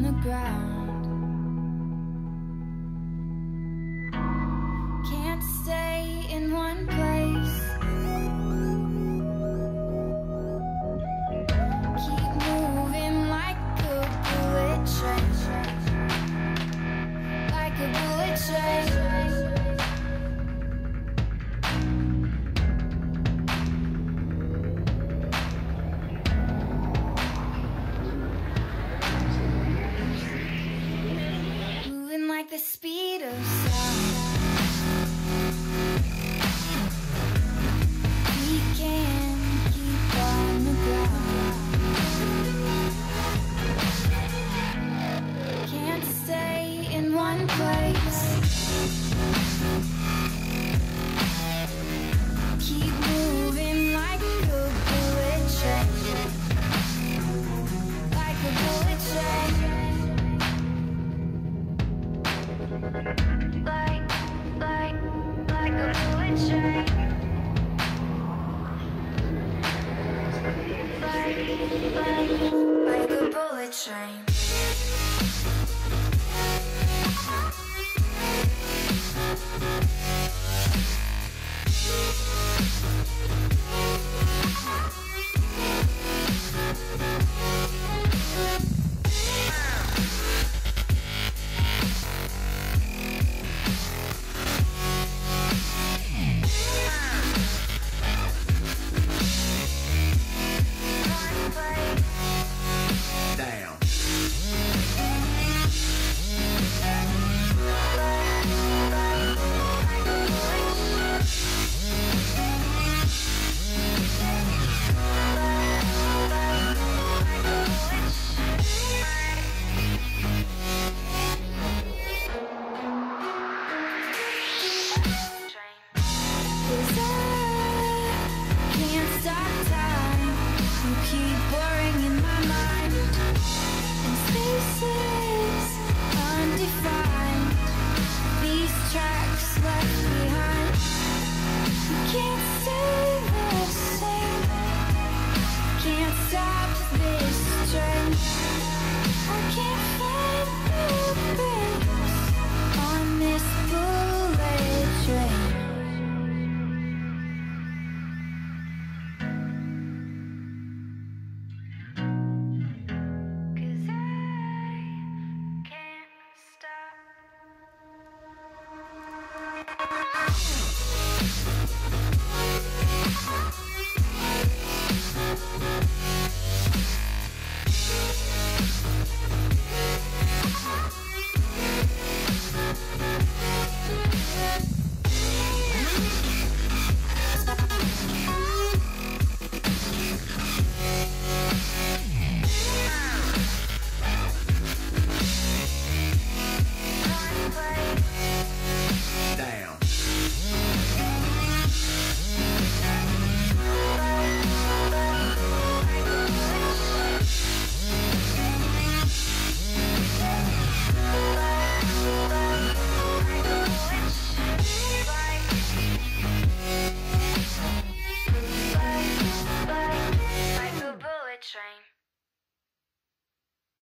the ground. Can't stay in one place. Keep moving like a bullet train. Like a bullet train. Like the speed of sound, we can keep on the ground. Can't stay in one place. Keep moving like a bullet train. Like a bullet train. Like a bullet train. Like a bullet train. Train.